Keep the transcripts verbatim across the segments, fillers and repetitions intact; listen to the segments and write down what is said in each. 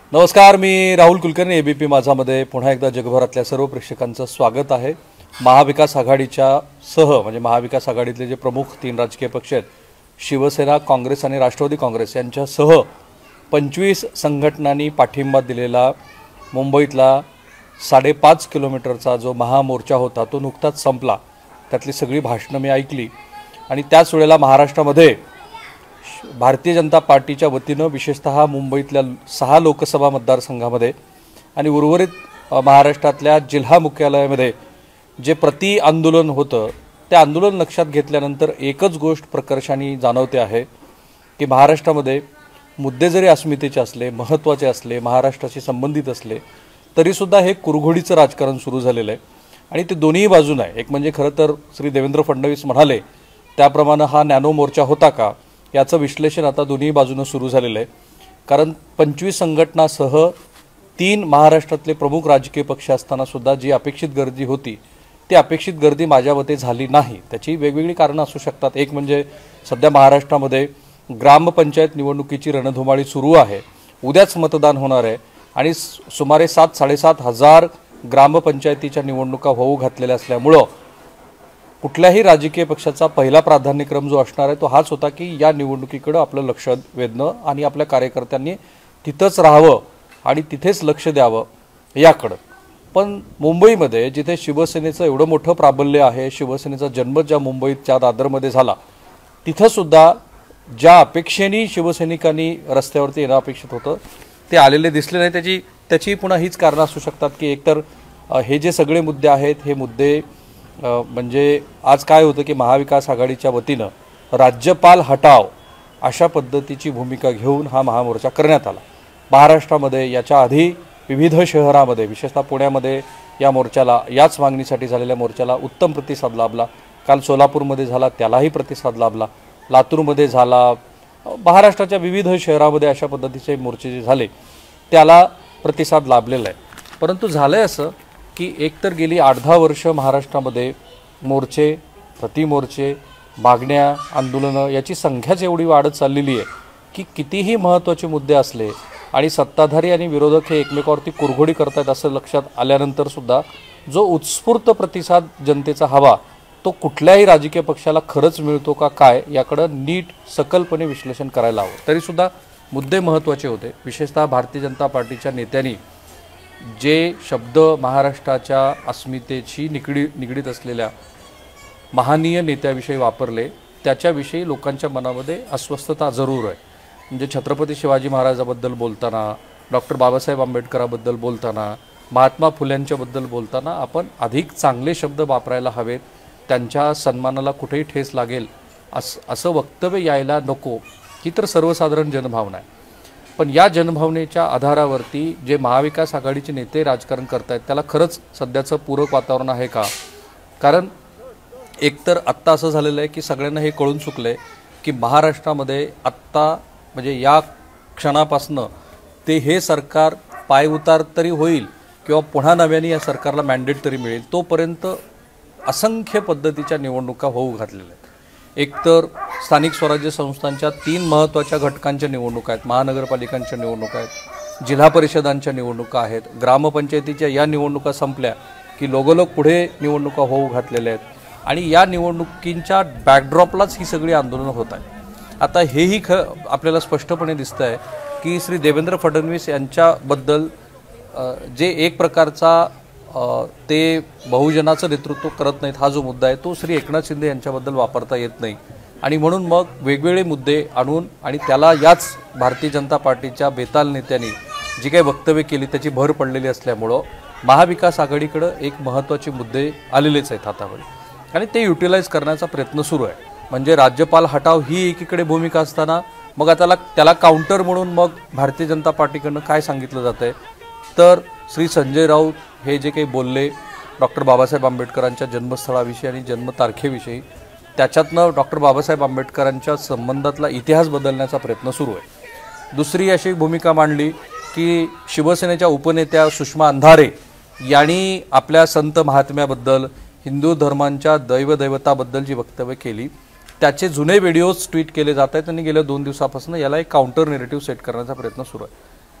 नमस्कार, मी राहुल कुलकर्णी. एबीपी माझामध्ये पुन्हा एकदा जगभरातल्या सर्व प्रेक्षकांचं स्वागत आहे. महाविकास आघाडीच्या सह म्हणजे महाविकास आघाडीतले जे प्रमुख तीन राजकीय पक्ष आहेत, शिवसेना, काँग्रेस आणि राष्ट्रवादी काँग्रेस यांच्यासह पंचवीस संघटनांनी पाठिंबा दिलेला मुंबईतला साडेपाच किलोमीटरचा जो महामोर्चा होता तो नुकताच संपला. त्यातली सगळी भाषणं मी ऐकली आणि त्याच वेळेला महाराष्ट्रामध्ये भारतीय जनता पार्टीच्या वतीनं विशेषतः मुंबईतल्या सहा लोकसभा मतदारसंघामध्ये आणि उर्वरित महाराष्ट्रातल्या जिल्हा मुख्यालयामध्ये जे प्रति आंदोलन होतं ते आंदोलन लक्षात घेतल्यानंतर एकच गोष्ट प्रकर्षाने जाणवते आहे की महाराष्ट्रामध्ये मुद्दे जरी अस्मितेचे असले, महत्त्वाचे असले, महाराष्ट्राशी संबंधित असले, तरीसुद्धा हे कुरघोडीचं राजकारण सुरू झालेलं आहे. आणि ते दोन्ही बाजून आहे. एक म्हणजे खरं तर श्री देवेंद्र फडणवीस म्हणाले त्याप्रमाणे हा नॅनो मोर्चा होता का याचं विश्लेषण आता दोन्ही बाजूनं सुरू झालेलं आहे. कारण पंचवीस संघटनासह तीन महाराष्ट्रातले प्रमुख राजकीय पक्ष असतानासुद्धा जी अपेक्षित गर्दी होती ती अपेक्षित गर्दी माझ्या मते झाली नाही. त्याची वेगवेगळी कारणं असू शकतात. एक म्हणजे सध्या महाराष्ट्रामध्ये ग्रामपंचायत निवडणुकीची रणधुमाळी सुरू आहे. उद्याच मतदान होणार आहे आणि सुमारे सात साडेसात हजार ग्रामपंचायतीच्या निवडणुका होऊ घातलेल्या असल्यामुळं कुठल्याही राजकीय पक्षाचा पहिला प्राधान्यक्रम जो असणार आहे तो हाच होता की या निवडणुकीकडे आपलं लक्ष वेधणं आणि आपल्या कार्यकर्त्यांनी तिथंच राहावं आणि तिथेच लक्ष द्यावं याकडं. पण मुंबईमध्ये जिथे शिवसेनेचं एवढं मोठं प्राबल्य आहे, शिवसेनेचा जन्म ज्या मुंबईच्या दादरमध्ये झाला, तिथंसुद्धा ज्या अपेक्षेने शिवसैनिकांनी रस्त्यावरती येणं अपेक्षित होतं ते आलेले दिसले नाही. त्याची त्याची पुन्हा हीच कारणं असू शकतात की एकतर हे जे सगळे मुद्दे आहेत हे मुद्दे म्हणजे आज काय होतं की महाविकास आघाडीच्या वतीनं राज्यपाल हटाव अशा पद्धतीची भूमिका घेऊन हा महामोर्चा करण्यात आला. महाराष्ट्रामध्ये याच्या आधी विविध शहरामध्ये विशेषतः पुण्यामध्ये या मोर्चाला, याच मागणीसाठी झालेल्या मोर्चाला उत्तम प्रतिसाद लाभला. काल सोलापूरमध्ये झाला, त्यालाही प्रतिसाद लाभला. लातूरमध्ये झाला. महाराष्ट्राच्या विविध शहरामध्ये अशा पद्धतीचे मोर्चे जे झाले त्याला प्रतिसाद लाभलेला आहे. परंतु झालं आहे असं की एकतर गेली आठ दहा वर्ष महाराष्ट्रामध्ये मोर्चे, प्रतिमोर्चे, मागण्या, आंदोलनं याची संख्याच एवढी वाढत चाललेली आहे की कितीही महत्त्वाचे मुद्दे असले आणि सत्ताधारी आणि विरोधक हे एकमेकावरती कुरघोडी करतात असं लक्षात आल्यानंतरसुद्धा जो उत्स्फूर्त प्रतिसाद जनतेचा हवा तो कुठल्याही राजकीय पक्षाला खरंच मिळतो का काय याकडं नीट सकलपणे विश्लेषण करायला हवं. तरीसुद्धा मुद्दे महत्त्वाचे होते. विशेषतः भारतीय जनता पार्टीच्या नेत्यांनी जे शब्द महाराष्ट्राच्या अस्मितेशी निगडी निगडीत असलेल्या महानीय नेत्याविषयी वापरले त्याच्याविषयी लोकांच्या मनामध्ये अस्वस्थता जरूर आहे. म्हणजे छत्रपती शिवाजी महाराजाबद्दल बोलताना, डॉक्टर बाबासाहेब आंबेडकराबद्दल बोलताना, महात्मा फुल्यांच्याबद्दल बोलताना आपण अधिक चांगले शब्द वापरायला हवेत. त्यांच्या सन्मानाला कुठेही ठेस लागेल असं असं वक्तव्य यायला नको ही तर सर्वसाधारण जनभावना आहे. पण या जनभावनेच्या आधारावरती जे महाविकास आघाडीचे नेते राजकारण करत आहेत त्याला खरंच सध्याचं पूरक वातावरण आहे का? कारण एकतर आत्ता असं झालेलं आहे की सगळ्यांना हे कळून चुकलं आहे की महाराष्ट्रामध्ये आत्ता म्हणजे या क्षणापासनं ते हे सरकार पायउतार तरी होईल किंवा पुन्हा नव्याने या सरकारला मॅन्डेट तरी मिळेल तोपर्यंत असंख्य पद्धतीच्या निवडणुका होऊ घातलेल्या आहेत. एकतर स्थानिक स्वराज्य संस्थांच्या तीन महत्त्वाच्या घटकांच्या निवडणुका आहेत, महानगरपालिकांच्या निवडणुका आहेत, जिल्हा परिषदांच्या निवडणुका आहेत, ग्रामपंचायतीच्या या निवडणुका संपल्या की लोगोलोग पुढे निवडणुका होऊ घातलेल्या आहेत आणि या निवडणुकींच्या बॅकड्रॉपलाच ही सगळी आंदोलनं होत आहेत. आता हेही ख आपल्याला स्पष्टपणे दिसतं आहे की श्री देवेंद्र फडणवीस यांच्याबद्दल जे एक प्रकारचा ते बहुजनाचं नेतृत्व करत नाहीत हा जो मुद्दा आहे तो श्री एकनाथ शिंदे यांच्याबद्दल वापरता येत नाही आणि म्हणून मग वेगवेगळे मुद्दे आणून आणि त्याला याच भारतीय जनता पार्टीच्या बेताल नेत्यांनी जी काही वक्तव्य केली त्याची भर पडलेली असल्यामुळं महाविकास आघाडीकडं एक महत्त्वाचे मुद्दे आलेलेच आहेत हातावर आणि ते युटिलाइज करण्याचा प्रयत्न सुरू आहे. म्हणजे राज्यपाल हटाव ही एकीकडे भूमिका असताना मग त्याला त्याला काउंटर म्हणून मग भारतीय जनता पार्टीकडनं काय सांगितलं जातं आहे तर श्री संजय राऊत हे जे काही बोलले डॉक्टर बाबासाहेब आंबेडकरांच्या जन्मस्थळाविषयी आणि जन्मतारखेविषयी त्याच्यातनं डॉक्टर बाबासाहेब आंबेडकरांच्या संबंधातला इतिहास बदलण्याचा प्रयत्न सुरू आहे. दुसरी अशी भूमिका मांडली की शिवसेनेच्या उपनेत्या सुषमा अंधारे यांनी आपल्या संत महात्म्याबद्दल, हिंदू धर्मांच्या दैवदैवताबद्दल जी वक्तव्य केली त्याचे जुने व्हिडिओज ट्विट केले जात आहेत आणि गेल्या दोन दिवसापासून याला एक काउंटर नेरेटिव्ह सेट करण्याचा प्रयत्न सुरू आहे.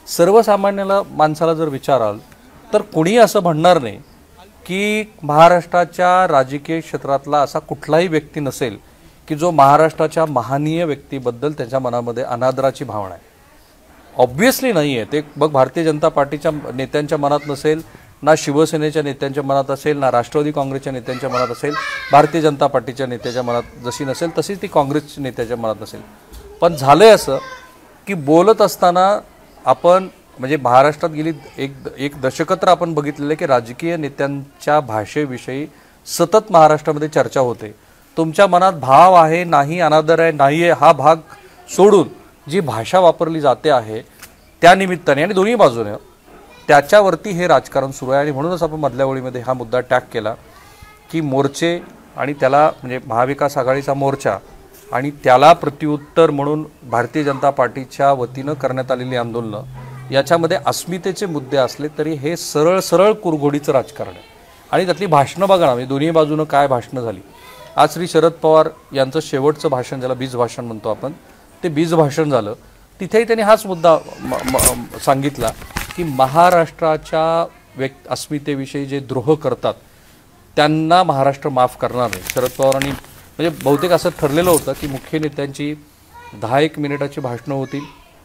सर्वसामान्याला माणसाला जर विचाराल तर कोणी असं म्हणणार नाही की महाराष्ट्राच्या राजकीय क्षेत्रातला असा कुठलाही व्यक्ती नसेल की जो महाराष्ट्राच्या महानीय व्यक्तीबद्दल त्याच्या मनामध्ये अनादराची भावना आहे. ऑब्व्हियसली नाही आहे ते. मग भारतीय जनता पार्टीच्या नेत्यांच्या मनात नसेल, ना शिवसेनेच्या नेत्यांच्या मनात असेल, ना राष्ट्रवादी काँग्रेसच्या नेत्यांच्या मनात असेल. भारतीय जनता पार्टीच्या नेत्याच्या मनात जशी नसेल तशीच ती काँग्रेसच्या नेत्याच्या मनात नसेल. पण झालंय असं की बोलत असताना आपण म्हणजे महाराष्ट्रात गेली एक एक दशक तर आपण बघितलेलं की राजकीय नेत्यांच्या भाषेविषयी सतत महाराष्ट्रामध्ये चर्चा होते. तुमच्या मनात भाव आहे नाही, अनादर आहे नाही आहे, हा भाग सोडून जी भाषा वापरली जाते आहे त्या निमित्ताने आणि दोन्ही बाजूने त्याच्यावरती हे राजकारण सुरू आहे. आणि म्हणूनच आपण मधल्या ओळीमध्ये हा मुद्दा टॅग केला की मोर्चे आणि त्याला म्हणजे महाविकास आघाडीचा मोर्चा आणि त्याला प्रत्युत्तर म्हणून भारतीय जनता पार्टीच्या वतीनं करण्यात आलेली आंदोलनं याच्यामध्ये अस्मितेचे मुद्दे असले तरी हे सरळ सरळ कुरघोडीचं राजकारण आहे. आणि त्यातली भाषणं बघा ना, म्हणजे दोन्ही बाजूनं काय भाषणं झाली. आज श्री शरद पवार यांचं शेवटचं भाषण, ज्याला बीज भाषण म्हणतो आपण, ते बीज भाषण झालं. तिथेही त्यांनी हाच मुद्दा सांगितला की महाराष्ट्राच्या व्यक् अस्मितेविषयी जे द्रोह करतात त्यांना महाराष्ट्र माफ करणार नाही. शरद पवारांनी म्हणजे बहुतेक असं ठरलेलं होतं की मुख्य नेत्यांची दहा एक मिनिटाची भाषणं होतील.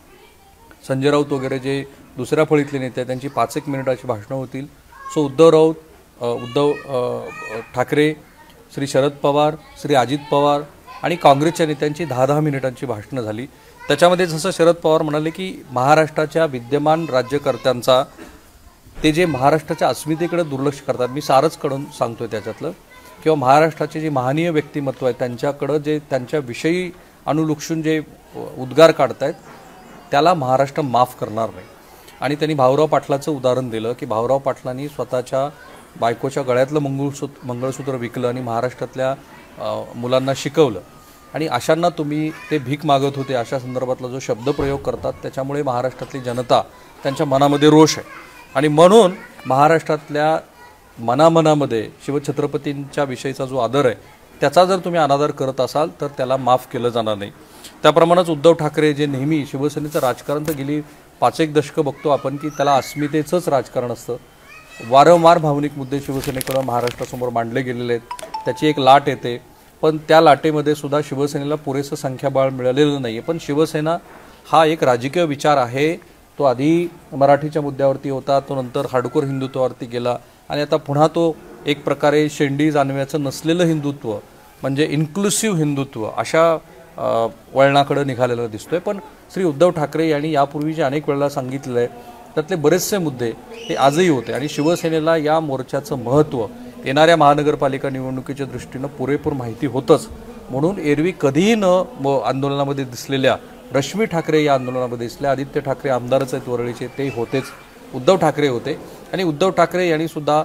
संजय राऊत वगैरे जे दुसऱ्या फळीतले नेते आहेत त्यांची पाच एक मिनिटाची भाषणं होतील. सो उद्धव राऊत, उद्धव ठाकरे, श्री शरद पवार, श्री अजित पवार आणि काँग्रेसच्या नेत्यांची दहा दहा मिनिटांची भाषणं झाली. त्याच्यामध्ये जसं शरद पवार म्हणाले की महाराष्ट्राच्या विद्यमान राज्यकर्त्यांचा ते जे महाराष्ट्राच्या अस्मितेकडे दुर्लक्ष करतात, मी सारच कडून सांगतोय त्याच्यातलं, किंवा महाराष्ट्राचे जे महानीय व्यक्तिमत्व आहे त्यांच्याकडं जे त्यांच्याविषयी अनुलक्षून जे उद्गार काढतायत त्याला महाराष्ट्र माफ करणार नाही. आणि त्यांनी भाऊराव पाटलाचं उदाहरण दिलं की भाऊराव पाटलांनी स्वतःच्या बायकोच्या गळ्यातलं मंगळसूत्र मंगळसूत्र विकलं आणि महाराष्ट्रातल्या मुलांना शिकवलं. आणि अशांना तुम्ही ते भीक मागत होते अशा संदर्भातला जो शब्दप्रयोग करतात त्याच्यामुळे महाराष्ट्रातली जनता त्यांच्या मनामध्ये रोष आहे. आणि म्हणून महाराष्ट्रातल्या मनामनामध्ये शिवछत्रपतींच्या विषयीचा जो आदर आहे त्याचा जर तुम्ही अनादर करत असाल तर त्याला माफ केलं जाणार नाही. त्याप्रमाणेच उद्धव ठाकरे जे नेहमी शिवसेनेचं राजकारण तर गेली पाच एक दशकं बघतो आपण की त्याला अस्मितेचंच राजकारण असतं. वारंवार भावनिक मुद्दे शिवसेनेकडं महाराष्ट्रासमोर मांडले गेलेले आहेत. त्याची एक लाट येते पण त्या लाटेमध्ये सुद्धा शिवसेनेला पुरेसं संख्याबळ मिळालेलं नाही आहे. पण शिवसेना हा एक राजकीय विचार आहे. तो आधी मराठीच्या मुद्द्यावरती होता, तो नंतर हार्डकोर हिंदुत्वावरती गेला आणि आता पुन्हा तो एक प्रकारे शेंडी जाणव्याचं नसलेलं हिंदुत्व म्हणजे इन्क्लुसिव्ह हिंदुत्व अशा वळणाकडे निघालेलं दिसतोय. पण श्री उद्धव ठाकरे यांनी यापूर्वी जे अनेक वेळेला सांगितलं आहे त्यातले बरेचसे मुद्दे हे आजही होते. आणि शिवसेनेला या मोर्चाचं महत्त्व येणाऱ्या महानगरपालिका निवडणुकीच्या दृष्टीनं पुरेपूर माहिती होतंच. म्हणून एरवी कधीही न आंदोलनामध्ये दिसलेल्या रश्मी ठाकरे या आंदोलनामध्ये दिसल्या. आदित्य ठाकरे आमदारच आहेत वरळीचे, ते होतेच. उद्धव ठाकरे होते आणि उद्धव ठाकरे यांनी सुद्धा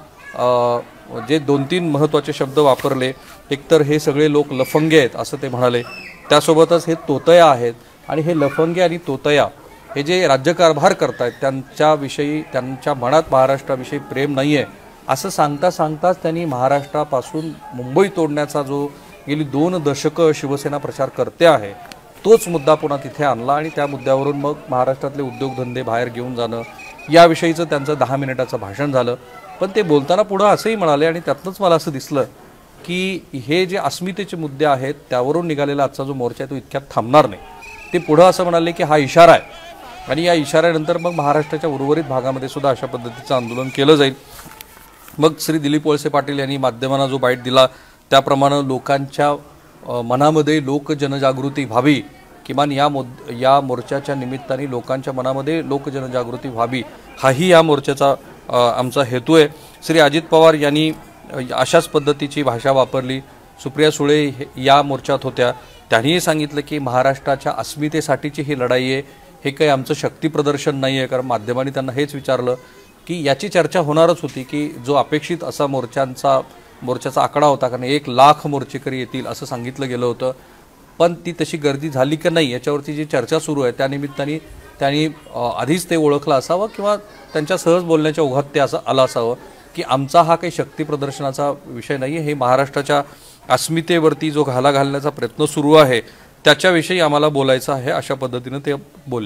जे दोन तीन महत्त्वाचे शब्द वापरले, एकतर हे सगळे लोक लफंगे आहेत असं ते म्हणाले, त्यासोबतच हे तोतया आहेत. आणि हे लफंगे आणि तोतया हे जे राज्यकारभार करतायत त्यांच्याविषयी त्यांच्या मनात महाराष्ट्राविषयी प्रेम नाही आहे असं सांगता सांगताच त्यांनी महाराष्ट्रापासून मुंबई तोडण्याचा जो गेली दोन दशकं शिवसेना प्रचार करते आहे तोच मुद्दा पुन्हा तिथे आणला. आणि त्या मुद्द्यावरून मग महाराष्ट्रातले उद्योगधंदे बाहेर घेऊन जाणं याविषयीचं त्यांचं दहा मिनिटाचं भाषण झालं. पण ते बोलताना पुढं असंही म्हणाले आणि त्यातनंच मला असं दिसलं की हे जे अस्मितेचे मुद्दे आहेत त्यावरून निघालेला आजचा जो मोर्चा आहे तो इतक्यात थांबणार नाही. ते पुढं असं म्हणाले की हा इशारा आहे आणि या इशाऱ्यानंतर मग महाराष्ट्राच्या उर्वरित भागामध्ये सुद्धा अशा पद्धतीचं आंदोलन केलं जाईल. मग श्री दिलीप वळसे पाटील यांनी माध्यमांना जो बाईट दिला त्याप्रमाणे लोकांच्या मनामध्ये लोक जनजागृती व्हावी, किमान या मो या मोर्चाच्या निमित्ताने लोकांच्या मनामध्ये लोक जनजागृती व्हावी हाही या मोर्चाचा आमचा हेतू आहे. श्री अजित पवार यांनी अशाच पद्धतीची भाषा वापरली. सुप्रिया सुळे या मोर्चात होत्या, त्यांनीही सांगितलं की महाराष्ट्राच्या अस्मितेसाठीची ही लढाई आहे, हे काही आमचं शक्तीप्रदर्शन नाही आहे. कारण माध्यमांनी त्यांना हेच विचारलं की याची चर्चा होणारच होती की जो अपेक्षित असा मोर्चांचा मोर्चाचा आकडा होता, कारण एक लाख मोर्चेकरी येतील असं सांगितलं गेलं होतं, पण ती तशी गर्दी झाली का नाही याच्यावरती जी चर्चा सुरू आहे त्यानिमित्ताने त्यांनी आधीच ते ओळखलं असावं किंवा त्यांच्या सहज बोलण्याच्या ओघात ते असं आलं असावं की आमचा हा काही शक्ती प्रदर्शनाचा विषय नाही आहे, हे महाराष्ट्राच्या अस्मितेवरती जो घाला घालण्याचा प्रयत्न सुरू आहे त्याच्याविषयी आम्हाला बोलायचं आहे, अशा पद्धतीनं ते बोलल्या.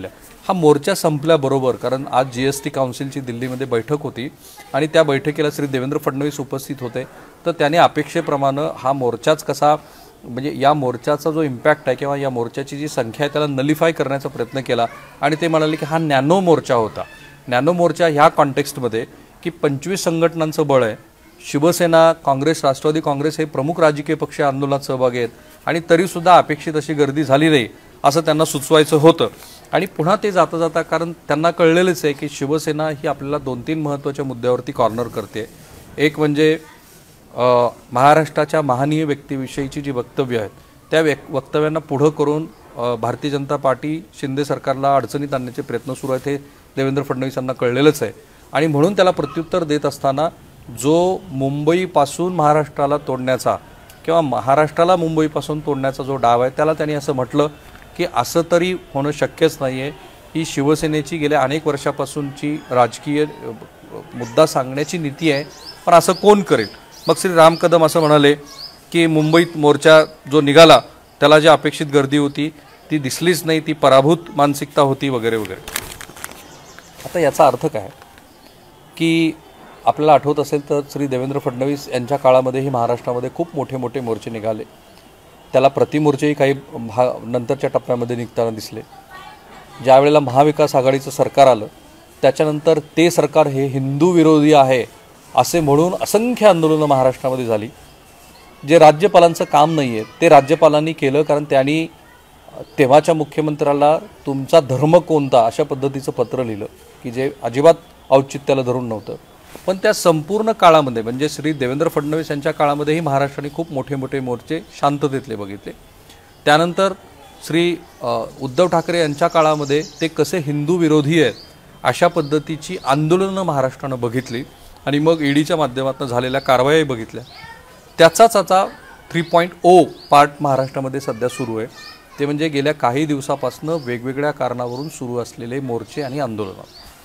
हा मोर्चा संपल्याबरोबर, कारण आज जी एस टी काउन्सिलची दिल्लीमध्ये बैठक होती आणि त्या बैठकीला श्री देवेंद्र फडणवीस उपस्थित होते, तर त्याने अपेक्षेप्रमाणे हा मोर्चाच कसा, म्हणजे या मोर्चाचा जो इम्पॅक्ट आहे किंवा या मोर्चाची जी संख्या आहे त्याला नलिफाय करण्याचा प्रयत्न केला आणि ते म्हणाले की हा नॅनो मोर्चा होता. नॅनो मोर्चा ह्या कॉन्टेक्स्टमध्ये की पंचवीस संघटनांचं बळ आहे, शिवसेना, काँग्रेस, राष्ट्रवादी काँग्रेस हे प्रमुख राजकीय पक्ष आंदोलनात सहभागी आहेत आणि तरीसुद्धा अपेक्षित अशी गर्दी झाली नाही असं त्यांना सुचवायचं होतं. आणि पुन्हा ते जाता जाता, कारण त्यांना कळलेलंच आहे की शिवसेना ही आपल्याला दोन तीन महत्त्वाच्या मुद्द्यावरती कॉर्नर करते. एक म्हणजे महाराष्ट्राच्या महानीय व्यक्तीविषयीची जी वक्तव्य आहेत त्या व्यक् वक्तव्यांना पुढं करून भारतीय जनता पार्टी शिंदे सरकारला अडचणीत आणण्याचे प्रयत्न सुरू आहेत हे देवेंद्र फडणवीस यांना कळलेलंच आहे. आणि म्हणून त्याला प्रत्युत्तर देत असताना जो मुंबईपासून महाराष्ट्राला तोडण्याचा किंवा महाराष्ट्राला मुंबईपासून तोडण्याचा जो डाव आहे त्याला त्यांनी असं म्हटलं की असं तरी होणं शक्यच नाही आहे. ही शिवसेनेची गेल्या अनेक वर्षापासूनची राजकीय मुद्दा सांगण्याची नीती आहे, पण असं कोण करेल. मग श्री राम कदम असं म्हणाले की मुंबईत मोर्चा जो निघाला त्याला जी अपेक्षित गर्दी होती ती दिसलीच नाही, ती पराभूत मानसिकता होती वगैरे वगैरे. आता याचा अर्थ काय की आपल्याला आठवत असेल तर श्री देवेंद्र फडणवीस यांच्या काळामध्येही महाराष्ट्रामध्ये खूप मोठे मोठे मोर्चे निघाले. त्याला प्रतिमोर्चेही काही भा नंतरच्या टप्प्यामध्ये निघताना दिसले. ज्या वेळेला महाविकास आघाडीचं सरकार आलं त्याच्यानंतर ते सरकार हे हिंदू विरोधी आहे असे म्हणून असंख्य आंदोलनं महाराष्ट्रामध्ये झाली. जे राज्यपालांचं काम नाही आहे ते राज्यपालांनी केलं, कारण त्यांनी तेव्हाच्या मुख्यमंत्र्याला तुमचा धर्म कोणता अशा पद्धतीचं पत्र लिहिलं की जे अजिबात औचित्याला धरून नव्हतं. पण त्या संपूर्ण काळामध्ये म्हणजे श्री देवेंद्र फडणवीस यांच्या काळामध्येही महाराष्ट्राने खूप मोठे मोठे मोर्चे शांततेतले बघितले. त्यानंतर श्री उद्धव ठाकरे यांच्या काळामध्ये ते कसे हिंदू विरोधी आहेत अशा पद्धतीची आंदोलनं महाराष्ट्रानं बघितली आणि मग ईडीच्या माध्यमातून झालेल्या कारवाई बघितल्या. त्याचाच आता थ्री पॉईंट ओ पार्ट महाराष्ट्रामध्ये सध्या सुरू आहे. ते म्हणजे गेल्या काही दिवसापासून वेगवेगळ्या कारणावरून सुरू असलेले मोर्चे आणि आंदोलनं.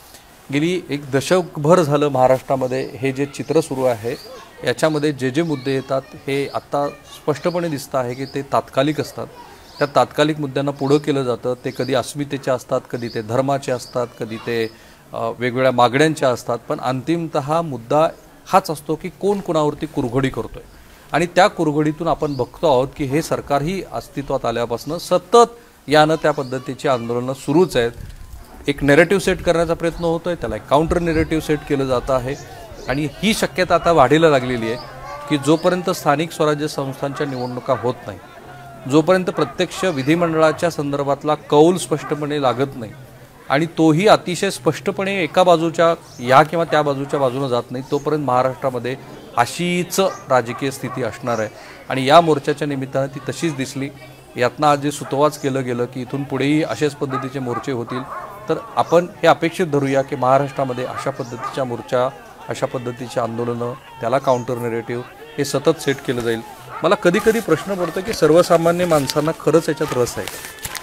गेली एक दशकभर झालं महाराष्ट्रामध्ये हे जे चित्र सुरू आहे याच्यामध्ये जे जे मुद्दे येतात हे आत्ता स्पष्टपणे दिसतं आहे की ते तात्कालिक असतात. त्या तात्कालिक मुद्द्यांना पुढं केलं जातं. ते कधी अस्मितेचे असतात, कधी ते धर्माचे असतात, कधी ते वेगवेगळ्या मागण्यांच्या असतात. पण अंतिमतः मुद्दा हाच असतो की कोण कोणावरती कुरघोडी करतो आहे. आणि त्या कुरघोडीतून आपण बघतो आहोत की हे सरकारही अस्तित्वात आल्यापासून सतत यानं त्या पद्धतीची आंदोलनं सुरूच आहेत. एक नेरेटिव्ह सेट करण्याचा प्रयत्न होतो आहे, त्याला एक काउंटर नेरेटिव्ह सेट केलं जातं आहे. आणि ही शक्यता आता वाढीला लागलेली आहे की जोपर्यंत स्थानिक स्वराज्य संस्थांच्या निवडणुका होत नाही, जोपर्यंत प्रत्यक्ष विधिमंडळाच्या संदर्भातला कौल स्पष्टपणे लागत नाही आणि तोही अतिशय स्पष्टपणे एका बाजूच्या या किंवा त्या बाजूच्या बाजूनं जात नाही, तोपर्यंत महाराष्ट्रामध्ये अशीच राजकीय स्थिती असणार आहे. आणि या मोर्चाच्या निमित्तानं ती तशीच दिसली. यातनं आज जे सुतोवाच केलं गेलं की इथून पुढेही अशाच पद्धतीचे मोर्चे होतील. तर आपण हे अपेक्षित धरूया की महाराष्ट्रामध्ये अशा पद्धतीच्या मोर्चा, अशा पद्धतीचे आंदोलनं, त्याला काउंटर नेरेटिव्ह हे सतत सेट केलं जाईल. मला कधी कधी प्रश्न पडतो की सर्वसामान्य माणसांना खरंच याच्यात रस आहे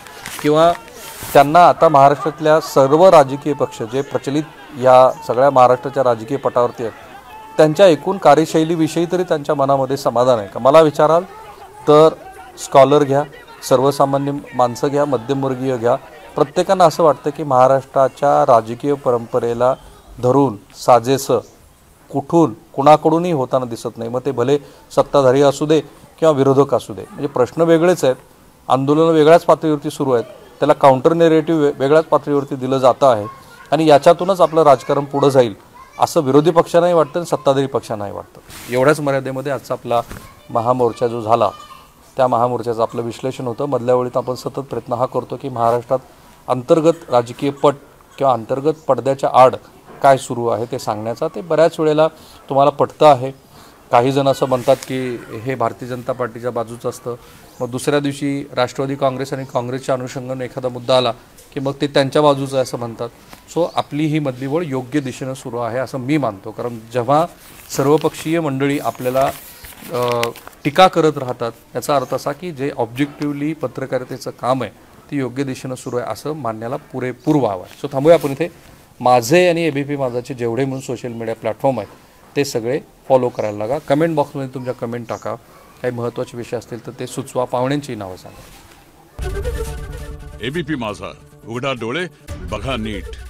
किंवा त्यांना आता महाराष्ट्रातल्या सर्व राजकीय पक्ष जे प्रचलित या सगळ्या महाराष्ट्राच्या राजकीय पटावरती आहेत त्यांच्या एकूण कार्यशैलीविषयी तरी त्यांच्या मनामध्ये समाधान आहे का. मला विचाराल तर स्कॉलर घ्या, सर्वसामान्य माणसं घ्या, मध्यमवर्गीय घ्या, प्रत्येकांना असं वाटतं की महाराष्ट्राच्या राजकीय परंपरेला धरून साजेसं कुठून कुणाकडूनही होताना दिसत नाही. मग ते भले सत्ताधारी असू दे किंवा विरोधक असू दे. म्हणजे प्रश्न वेगळेच आहेत, आंदोलनं वेगळ्याच पातळीवरती सुरू आहेत, त्याला काउंटर नेरेटिव्ह वेगळ्याच पातळीवरती दिलं जातं आहे आणि याच्यातूनच आपलं राजकारण पुढं जाईल असं विरोधी पक्षांनाही वाटतं आणि सत्ताधारी पक्षांनाही वाटतं. एवढ्याच मर्यादेमध्ये आजचा आपला महामोर्चा जो झाला त्या महामोर्चाचं आपलं विश्लेषण होतं. मधल्या वेळीत आपण सतत प्रयत्न हा करतो की महाराष्ट्रात अंतर्गत राजकीय पट किंवा अंतर्गत पडद्याच्या आड काय सुरू आहे ते सांगण्याचा. ते बऱ्याच वेळेला तुम्हाला पटतं आहे. काही जण असं म्हणतात की हे भारतीय जनता पार्टीच्या बाजूचं असतं, मग दुसऱ्या दिवशी राष्ट्रवादी काँग्रेस आणि काँग्रेसच्या अनुषंगाने एखादा मुद्दा आला की मग ते त्यांच्या बाजूचं आहे असं म्हणतात. सो आपली ही मधली वळ योग्य दिशेनं सुरू आहे असं मी मानतो. कारण जेव्हा सर्वपक्षीय मंडळी आपल्याला टीका करत राहतात याचा अर्थ असा की जे ऑब्जेक्टिव्हली पत्रकारितेचं काम आहे ते योग्य दिशेनं सुरू आहे असं मानण्याला पुरेपूर वाव आहे. सो थांबूया आपण इथे. माझे आणि ए बी पी माझाचे जेवढे म्हणून सोशल मीडिया प्लॅटफॉर्म आहेत ते सगळे फॉलो करायला लागा. कमेंट बॉक्समध्ये तुमच्या कमेंट टाका. काही महत्त्वाचे विषय असतील तर ते सुचवा. पाहुण्यांची नावं सांगा. एबीपी माझा, उघडा डोळे बघा नीट.